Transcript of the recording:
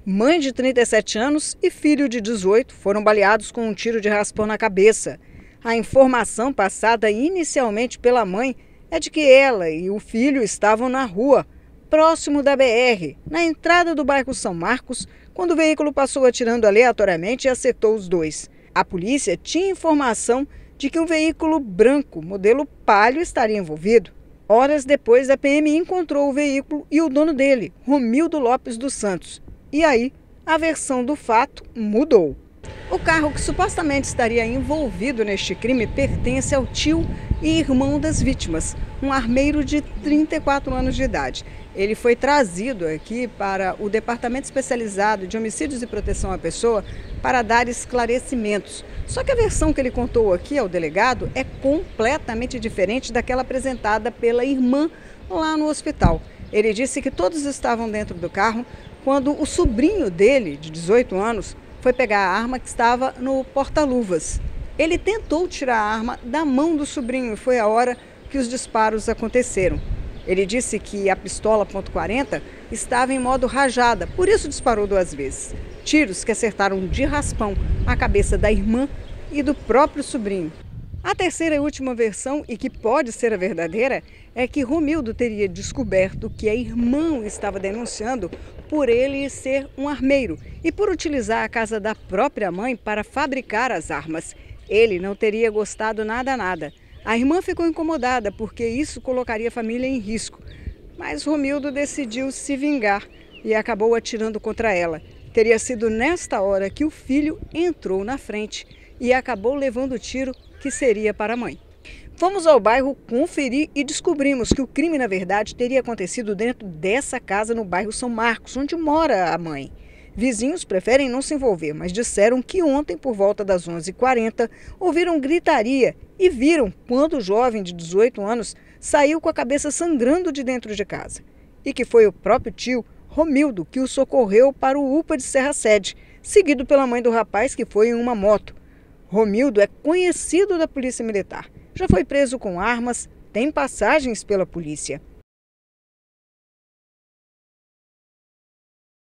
Mãe de 37 anos e filho de 18 foram baleados com um tiro de raspão na cabeça. A informação passada inicialmente pela mãe é de que ela e o filho estavam na rua, próximo da BR, na entrada do bairro São Marcos, quando o veículo passou atirando aleatoriamente e acertou os dois. A polícia tinha informação de que um veículo branco, modelo Palio, estaria envolvido. Horas depois, a PM encontrou o veículo e o dono dele, Romildo Lopes dos Santos. E aí, a versão do fato mudou. O carro que supostamente estaria envolvido neste crime pertence ao tio e irmão das vítimas, um armeiro de 34 anos de idade. Ele foi trazido aqui para o Departamento Especializado de Homicídios e Proteção à Pessoa para dar esclarecimentos. Só que a versão que ele contou aqui ao delegado é completamente diferente daquela apresentada pela irmã lá no hospital. Ele disse que todos estavam dentro do carro quando o sobrinho dele, de 18 anos, foi pegar a arma que estava no porta-luvas. Ele tentou tirar a arma da mão do sobrinho e foi a hora que os disparos aconteceram. Ele disse que a pistola .40 estava em modo rajada, por isso disparou 2 vezes. Tiros que acertaram de raspão a cabeça da irmã e do próprio sobrinho. A terceira e última versão, e que pode ser a verdadeira, é que Romildo teria descoberto que a irmã estava denunciando por ele ser um armeiro e por utilizar a casa da própria mãe para fabricar as armas. Ele não teria gostado nada. A irmã ficou incomodada porque isso colocaria a família em risco. Mas Romildo decidiu se vingar e acabou atirando contra ela. Teria sido nesta hora que o filho entrou na frente e acabou levando o tiro que seria para a mãe. Fomos ao bairro conferir e descobrimos que o crime, na verdade, teria acontecido dentro dessa casa no bairro São Marcos, onde mora a mãe. Vizinhos preferem não se envolver, mas disseram que ontem, por volta das 11h40, ouviram gritaria e viram quando o jovem de 18 anos saiu com a cabeça sangrando de dentro de casa. E que foi o próprio tio, Romildo, que o socorreu para o UPA de Serra Sede, seguido pela mãe do rapaz, que foi em uma moto. Romildo é conhecido da Polícia Militar. Já foi preso com armas, tem passagens pela polícia.